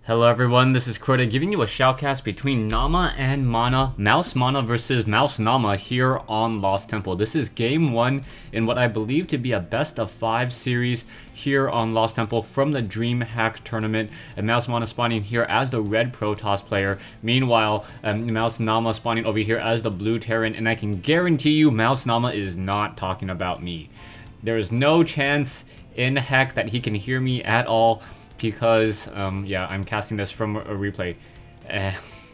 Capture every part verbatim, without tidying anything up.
Hello everyone, this is Crota giving you a shoutcast between Nama and Mana, Mouse Mana versus Mouse Nama here on Lost Temple. This is game one in what I believe to be a best of five series here on Lost Temple from the DreamHack tournament. And Mouse Mana spawning here as the red Protoss player. Meanwhile, um, Mouse Nama spawning over here as the blue Terran, and I can guarantee you Mouse Nama is not talking about me. There is no chance in heck that he can hear me at all. Because, um, yeah, I'm casting this from a replay. Uh,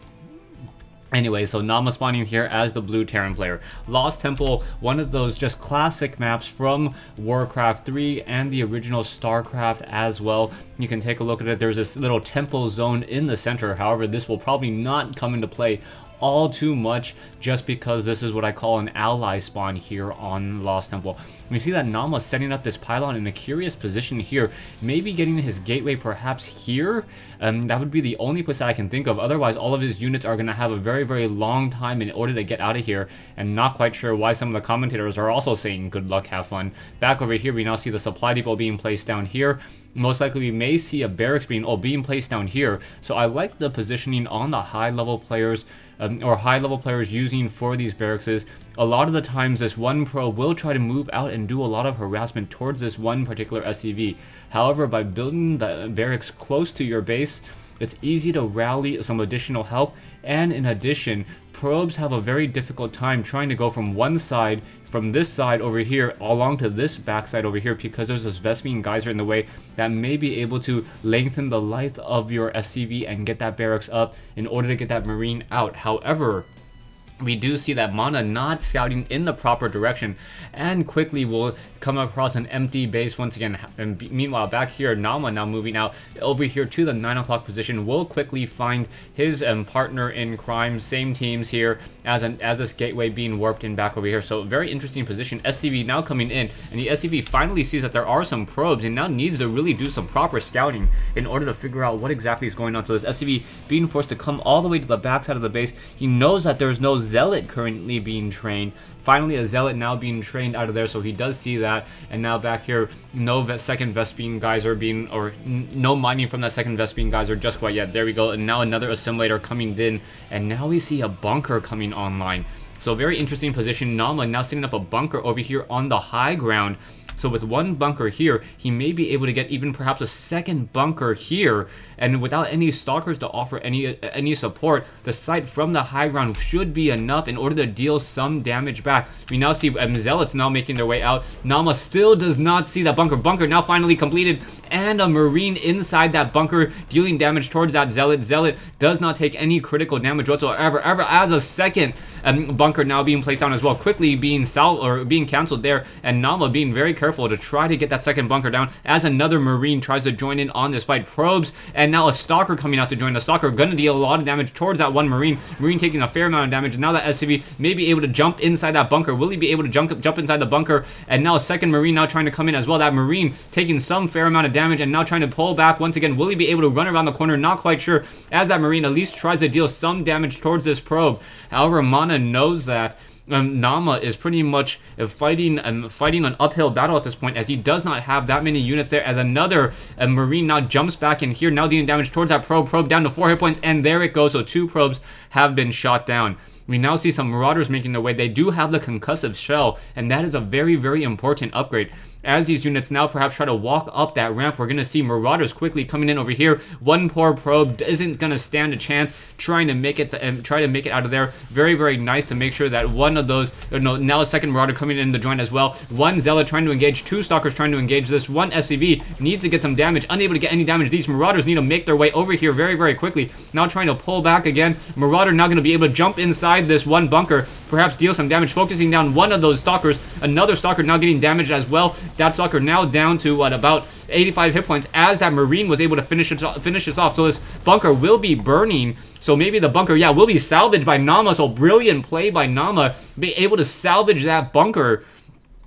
anyway, so Nama spawning here as the blue Terran player. Lost Temple, one of those just classic maps from Warcraft three and the original StarCraft as well. You can take a look at it. There's this little temple zone in the center. However, this will probably not come into play all too much just because this is what I call an ally spawn here on Lost Temple. We see that Nama setting up this pylon in a curious position here, maybe getting his gateway perhaps here. Um, that would be the only place that I can think of. Otherwise, all of his units are going to have a very, very long time in order to get out of here, and not quite sure why some of the commentators are also saying good luck, have fun. Back over here, we now see the supply depot being placed down here. Most likely we may see a barracks being, oh, being placed down here. So I like the positioning on the high level players um, or high level players using for these barracks. A lot of the times this one pro will try to move out and do a lot of harassment towards this one particular S C V. However, by building the barracks close to your base, it's easy to rally some additional help, and in addition, probes have a very difficult time trying to go from one side, from this side over here, along to this backside over here, because there's this Vespene Geyser in the way that may be able to lengthen the life of your S C V and get that barracks up in order to get that Marine out. However, we do see that Mana not scouting in the proper direction, and quickly will come across an empty base once again. And meanwhile, back here, Nama now moving out over here to the nine o'clock position, will quickly find his um, partner in crime, same teams here, as an as this gateway being warped in back over here. So very interesting position. S C V now coming in, and the S C V finally sees that there are some probes, and now needs to really do some proper scouting in order to figure out what exactly is going on. So this S C V being forced to come all the way to the backside of the base. He knows that there's no Zealot currently being trained. Finally, a Zealot now being trained out of there, so he does see that. And now back here, no second Vespene Geyser being, or no mining from that second Vespene Geyser just quite yet. There we go. And now another assimilator coming in, and now we see a bunker coming online. So very interesting position. Nama now setting up a bunker over here on the high ground. So with one bunker here, he may be able to get even perhaps a second bunker here, and without any stalkers to offer any any support, the sight from the high ground should be enough in order to deal some damage back. We now see um, Zealots now making their way out. Nama still does not see that bunker. Bunker now finally completed, and a Marine inside that bunker dealing damage towards that Zealot. Zealot does not take any critical damage whatsoever, ever as a second um, bunker now being placed down as well, quickly being sal or being canceled there, and Nama being very careful to try to get that second bunker down as another Marine tries to join in on this fight. Probes, and now a Stalker coming out to join. The Stalker gonna deal a lot of damage towards that one Marine. Marine taking a fair amount of damage. Now that S C V may be able to jump inside that bunker. Will he be able to jump jump inside the bunker? And now a second Marine now trying to come in as well. That Marine taking some fair amount of damage and now trying to pull back once again. Will he be able to run around the corner? Not quite sure, as that Marine at least tries to deal some damage towards this probe. However, Mana knows that Um, Nama is pretty much uh, fighting um, fighting an uphill battle at this point, as he does not have that many units there, as another uh, Marine now jumps back in here, now dealing damage towards that probe. Probe down to four hit points, and there it goes. So two probes have been shot down. We now see some Marauders making their way. They do have the concussive shell, and that is a very, very important upgrade. As these units now perhaps try to walk up that ramp, we're going to see Marauders quickly coming in over here. One poor probe isn't going to stand a chance trying to make it the, um, try to make it out of there. Very, very nice to make sure that one of those, or no, now a second Marauder coming in the joint as well. One Zealot trying to engage, two Stalkers trying to engage this. One S C V needs to get some damage, unable to get any damage. These Marauders need to make their way over here very, very quickly. Now trying to pull back again. Marauder now going to be able to jump inside this one bunker, perhaps deal some damage, focusing down one of those Stalkers. Another Stalker now getting damaged as well. That Stalker now down to what, about eighty-five hit points, as that Marine was able to finish it finish this off. So this bunker will be burning. So maybe the bunker, yeah, will be salvaged by Nama. So brilliant play by Nama, be able to salvage that bunker.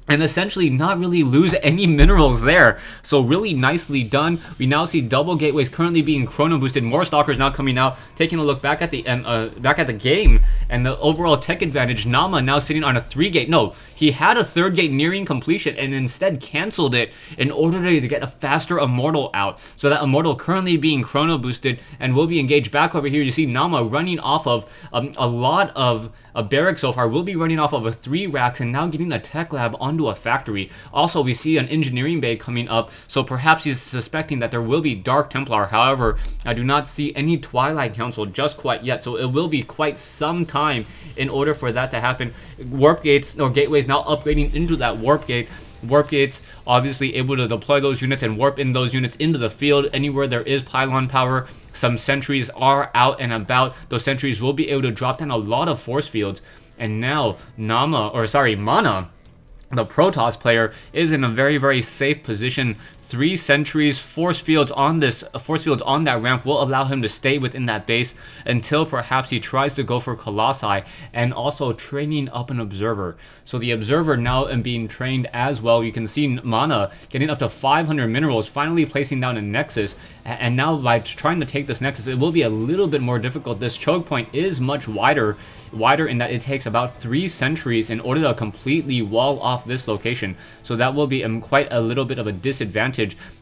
and essentially not really lose any minerals there. So really nicely done. We now see double gateways currently being chrono boosted. More stalkers now coming out. Taking a look back at the um, uh, back at the game and the overall tech advantage. Nama now sitting on a three gate. No, he had a third gate nearing completion and instead canceled it in order to get a faster Immortal out. So that Immortal currently being chrono boosted and will be engaged. Back over here, you see Nama running off of um, a lot of a barrack so far. Will be running off of a three racks and now getting a tech lab onto a factory. Also, we see an engineering bay coming up, so perhaps he's suspecting that there will be Dark Templar. However, I do not see any Twilight Council just quite yet, so it will be quite some time in order for that to happen. Warp gates or gateways now upgrading into that warp gate. Warp gates obviously able to deploy those units and warp in those units into the field anywhere there is pylon power. Some sentries are out and about. Those sentries will be able to drop down a lot of force fields. And now Nama, or sorry, Mana, the Protoss player, is in a very, very safe position. Three sentries, force fields on this force fields on that ramp will allow him to stay within that base until perhaps he tries to go for Colossi, and also training up an observer. So the observer now and being trained as well. You can see Mana getting up to five hundred minerals, finally placing down a nexus, and now by trying to take this nexus, it will be a little bit more difficult. This choke point is much wider, wider in that it takes about three sentries in order to completely wall off this location. So that will be um, quite a little bit of a disadvantage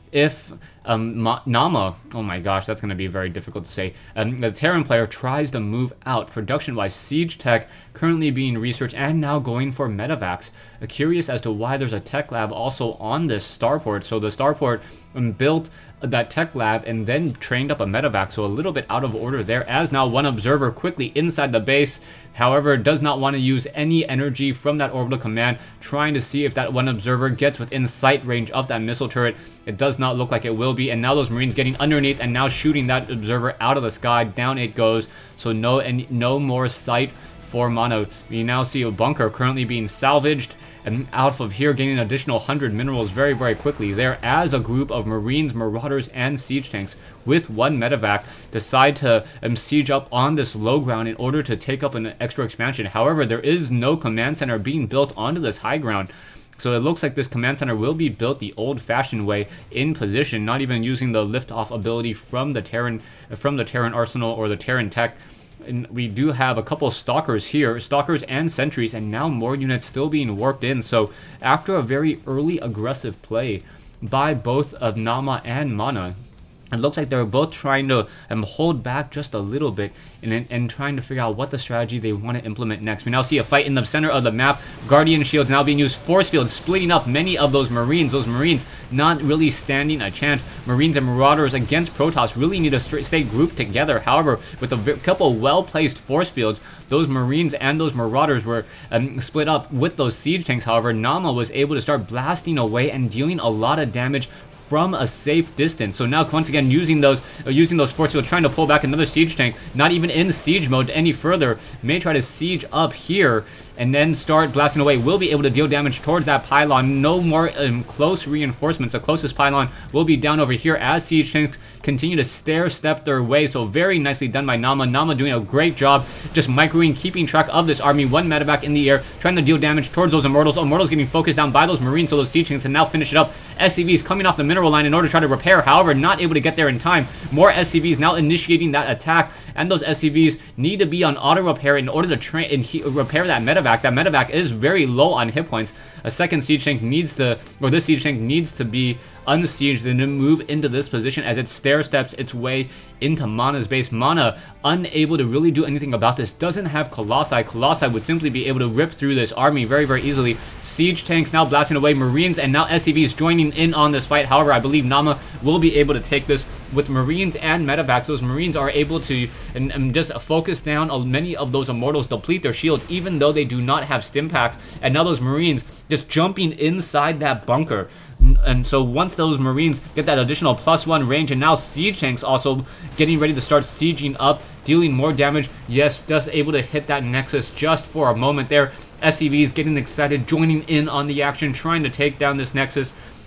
if um, Nama, oh my gosh, that's going to be very difficult to say, um, the Terran player tries to move out. Production-wise, Siege Tech currently being researched and now going for Medivacs. Uh, curious as to why there's a tech lab also on this starport. So the starport um, built that tech lab and then trained up a Medivac, so a little bit out of order there, as now one observer quickly inside the base. However, does not want to use any energy from that orbital command, trying to see if that one observer gets within sight range of that missile turret. It does not look like it will be, and now those Marines getting underneath and now shooting that observer out of the sky. Down it goes, so no and no more sight for Mana. We now see a bunker currently being salvaged, and out of here getting an additional one hundred minerals very, very quickly there, as a group of Marines, Marauders, and Siege Tanks with one Medivac decide to um, siege up on this low ground in order to take up an extra expansion. However, there is no command center being built onto this high ground. So it looks like this command center will be built the old-fashioned way, in position, not even using the lift-off ability from the Terran, from the Terran arsenal or the Terran tech. And we do have a couple stalkers here, stalkers and sentries, and now more units still being warped in. So after a very early aggressive play by both of Nama and Mana, it looks like they're both trying to um, hold back just a little bit and, and trying to figure out what the strategy they want to implement next. We now see a fight in the center of the map. Guardian shields now being used. Force fields splitting up many of those Marines. Those Marines not really standing a chance. Marines and Marauders against Protoss really need to stay grouped together. However, with a couple well-placed force fields, those Marines and those Marauders were um, split up with those Siege Tanks. However, Nama was able to start blasting away and dealing a lot of damage from a safe distance. So now once again using those uh, using those force fields, trying to pull back another siege tank, not even in siege mode any further, may try to siege up here and then start blasting away. Will be able to deal damage towards that pylon. No more um, close reinforcements. The closest pylon will be down over here as siege tanks continue to stair step their way. So very nicely done by Nama. Nama doing a great job just microing, keeping track of this army. One Medivac in the air, trying to deal damage towards those Immortals. Immortals getting focused down by those Marines, so those siege tanks can now finish it up. S C Vs coming off the mineral line in order to try to repair, however, not able to get there in time. More S C Vs now initiating that attack, and those S C Vs need to be on auto repair in order to train and repair that Medivac. That Medivac is very low on hit points. A second siege tank needs to, or this siege tank needs to be unsieged and to move into this position as it stair steps its way into Mana's base. Mana, unable to really do anything about this, doesn't have Colossi. Colossi would simply be able to rip through this army very, very easily. Siege tanks now blasting away Marines, and now S C Vs joining in on this fight. However, I believe Nama will be able to take this with Marines and Medivacs. Those Marines are able to and, and just focus down on many of those Immortals, deplete their shields, even though they do not have stim packs. And now those Marines just jumping inside that bunker. And so once those Marines get that additional plus one range, and now siege tanks also getting ready to start sieging up, dealing more damage. Yes, just able to hit that nexus just for a moment there. S C Vs getting excited, joining in on the action, trying to take down this nexus.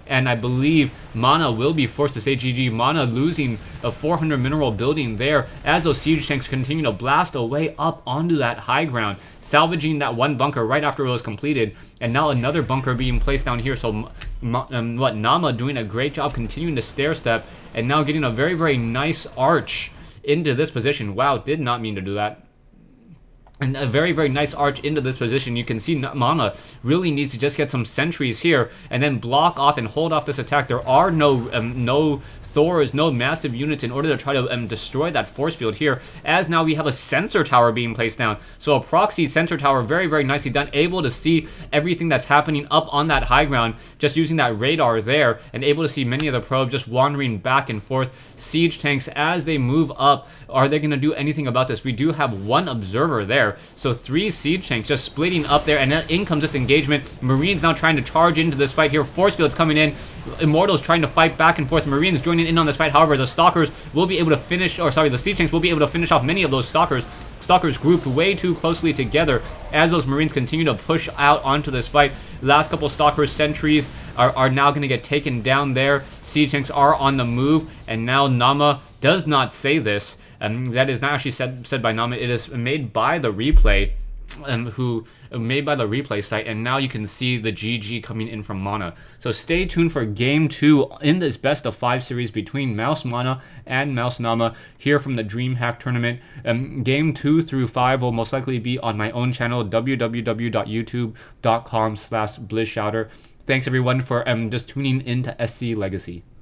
and I believe Mana will be forced to say G G. Mana losing a four hundred mineral building there as those siege tanks continue to blast away up onto that high ground, salvaging that one bunker right after it was completed, and now another bunker being placed down here. So um, what, Nama doing a great job continuing to stair step, and now getting a very, very nice arch into this position. Wow, did not mean to do that. And a very, very nice arch into this position. You can see Mana really needs to just get some sentries here and then block off and hold off this attack. There are no um, no Thors, no massive units in order to try to um, destroy that force field here, as now we have a sensor tower being placed down. So a proxy sensor tower, very, very nicely done, able to see everything that's happening up on that high ground, just using that radar there, and able to see many of the probes just wandering back and forth. Siege tanks, as they move up, are they going to do anything about this? We do have one observer there, so three siege tanks just splitting up there, and then in comes this engagement. Marines now trying to charge into this fight here. Force fields coming in. Immortals trying to fight back and forth. Marines joining in on this fight. However, the Stalkers will be able to finish, or sorry, the siege tanks will be able to finish off many of those Stalkers. Stalkers grouped way too closely together as those Marines continue to push out onto this fight. Last couple Stalkers, sentries are, are now going to get taken down there. Siege tanks are on the move, and now Nama does not say this, and that is not actually said, said by Nama. It is made by the replay, um, who made by the replay site, and now you can see the G G coming in from Mana. So stay tuned for game two in this best of five series between Mouse Mana and Mouse Nama here from the DreamHack tournament. Um, game two through five will most likely be on my own channel, w w w dot youtube dot com slash blizzshouter. Thanks everyone for um, just tuning into S C Legacy.